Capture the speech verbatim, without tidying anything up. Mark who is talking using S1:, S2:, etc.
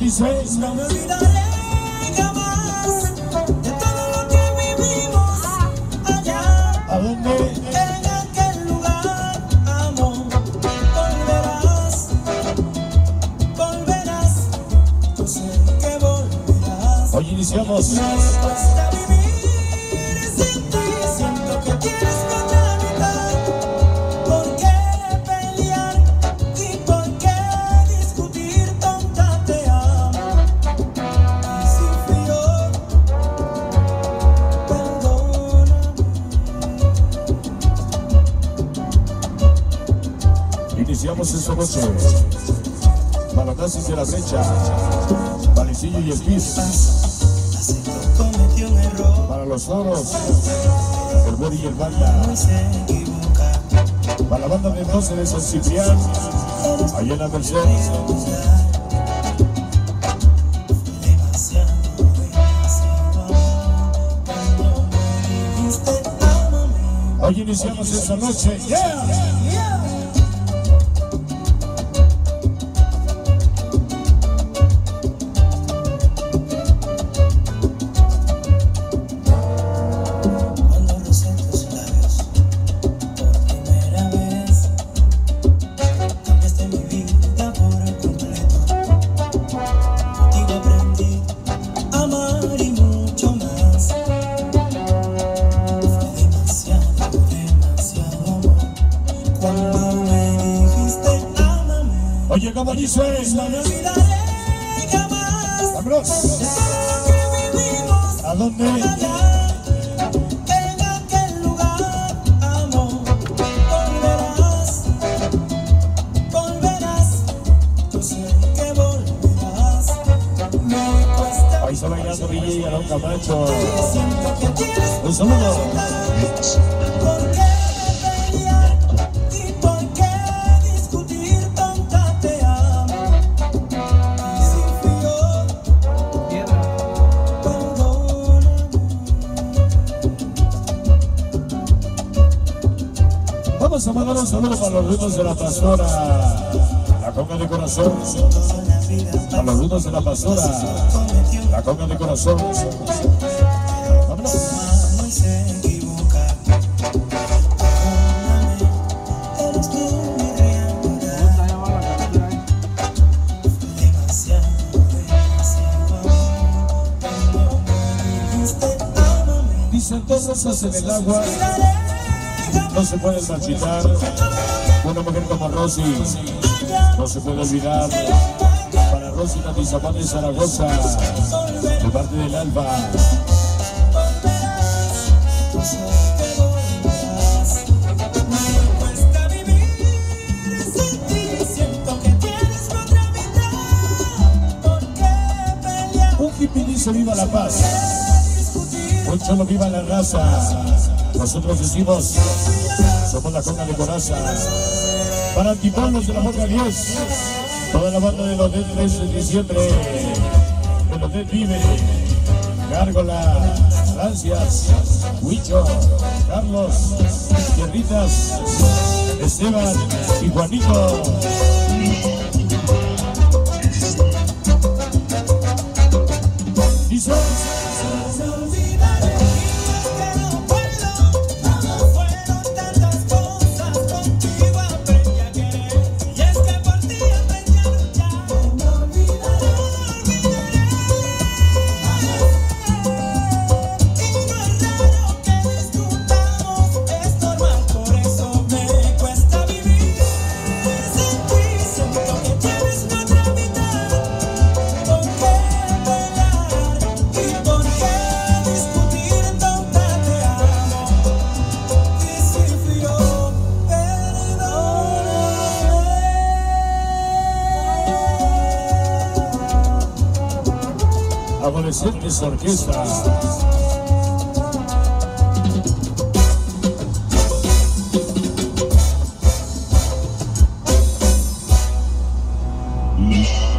S1: dice.
S2: No me olvidaré jamás de todo lo que vivimos allá.
S1: ¿A dónde?
S2: En aquel lugar, amor, volverás, volverás, yo sé que volverás.
S1: Hoy iniciamos.
S2: Me cuesta vivir sin ti, siento que tienes que otra mitad. ¿Por qué pelear y por qué discutir? Tonta, te amo. Y si fui yo, perdóname.
S1: Iniciamos esta noche. Balonazos de la fecha. Valecillo y el Pis.
S2: Cometió un error,
S1: Para los toros. El Bori y el Banda.
S2: no se equivoca.
S1: Para la banda de doce de San Ciprián. Allá en la Merced.
S2: Demasiado, demasiado amor. Cuando me dijiste ámame.
S1: Hoy iniciamos esta noche. ¡Yeah!
S2: Cuando rozé tus labios por primera vez, cambiaste mi vida por completo. Contigo aprendí a amar y mucho más. Fue demasiado, demasiado amor. Cuando me dijiste ámame,
S1: Oye, ¿cómo dice?
S2: no me olvidaré jamás
S1: ¡Vámonos!
S2: de todo lo que vivimos
S1: ¿A dónde?
S2: allá. En aquel lugar, amor, volverás, volverás, yo sé que volverás. Me cuesta
S1: Ahí está bailando Villa y Aarón Camacho.
S2: siento que tienes
S1: Un saludo.
S2: por qué pelear y por qué discutir. Tonta, te amo. Y si fui yo, perdóname.
S1: Vamos a mandar un saludo para los rudos de la pastora. La conga de corazón.
S2: Toda la vida
S1: Para los rudos de la pastora.
S2: cometió un
S1: La conga de corazón. Vámonos.
S2: error y se equivoca. Perdóname, eres tú mi realidad. Demasiado, demasiado amor. Cuando me dijiste ámame,
S1: Dicen dos rosas en el agua.
S2: olvidaré
S1: No se pueden marchitar. Una mujer como Rosy no se puede olvidar. Para Rosy Natizapán de Zaragoza. De parte del Alba.
S2: yo sé que volverás. Me cuesta vivir sin ti, siento que tienes otra mitad. ¿Por qué pelear?
S1: Un hippie dice viva la paz.
S2: Discutir.
S1: Un cholo viva la raza. Nosotros decimos, somos la conga de coraza. Para Antipolos de la Boca diez. Toda la banda de los D tres de diciembre. De los D Vive. Gárgola. Gracias. Huicho. Carlos. Tierritas. Esteban. Y Juanito. Dice.
S2: Se olvidaré que no puedo. Fueron tantas cosas, contigo aprendí a querer. Y es que por ti aprendí a luchar. No me olvidaré, no olvidaré. Y no es raro que discutamos, es normal, por eso me cuesta vivir sin ti. Siento que tienes otra mitad. ¿Por qué pelear y por qué discutir? Tonta, te amo. Y si fui yo, perdóname.
S1: Adolescentes Orquesta.
S3: Mm.